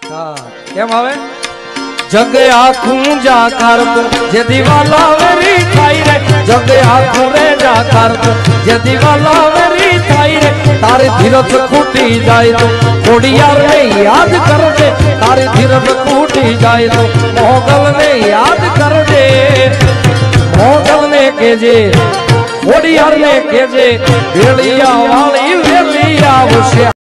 કેમ આવે જગ આખું જાકાર જે દિવાલા વેરી થાય રે જગ આખું રે જાકાર જે દિવાલા વેરી થાય રે તારી ધીરજ ખૂટી જાય તો ખોડિયાર ને યાદ કરજે તારી ધીરજ ખૂટી જાય તો મોગલ ને યાદ કરજે મોગલ ને કેજે ખોડિયાર ને કેજે વેળિયા વાળી વેલી આવશે।